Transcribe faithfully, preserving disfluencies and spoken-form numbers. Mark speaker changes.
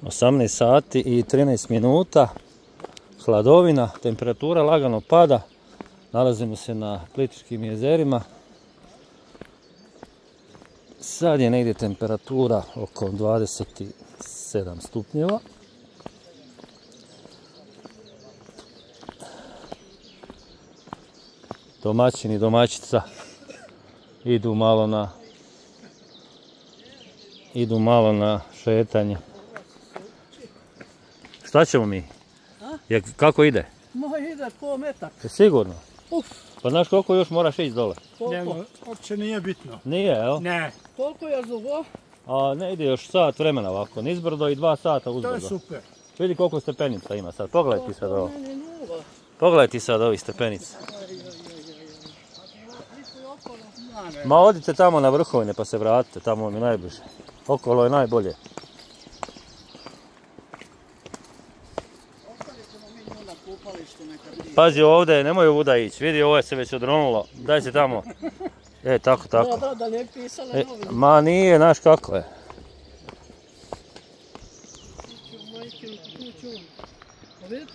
Speaker 1: osamnaest sati i trinaest minuta, hladovina, temperatura lagano pada, nalazimo se na Plitvičkim jezerima. Sad je negdje temperatura oko dvadeset sedam stupnjeva. Domaćin i domaćica idu malo na idu malo na šetanje. Šta ćemo mi? Je, kako ide?
Speaker 2: Ma ide ko metak.
Speaker 1: Je sigurno?
Speaker 2: Uf.
Speaker 1: Pa znaš koliko još moraš ići dole?
Speaker 2: Koliko?
Speaker 3: Uopće nije bitno.
Speaker 1: Nije, jel?
Speaker 3: Ne.
Speaker 2: Koliko je dugo?
Speaker 1: A ne ide još sat vremena ovako, nizbrdo i dva sata uzbrdo.
Speaker 3: To je super.
Speaker 1: Vidi koliko stepenica ima sad, pogledaj ti sad ovo.
Speaker 2: Meni nula.
Speaker 1: Pogledaj ti sad ovih stepenica.
Speaker 3: Ma ne.
Speaker 1: Ma odite tamo na vrhovine pa se vratite, tamo mi najbliže. Okolo je najbolje. Pazi ovdje, nemoj ovuda ići, vidi ovo je se već odronulo, daj se tamo. E, tako, tako.
Speaker 2: Da, da, da ne pisale
Speaker 1: E,
Speaker 2: novine.
Speaker 1: ma nije, znaš kako je.
Speaker 2: Majke, tu ću. A vidite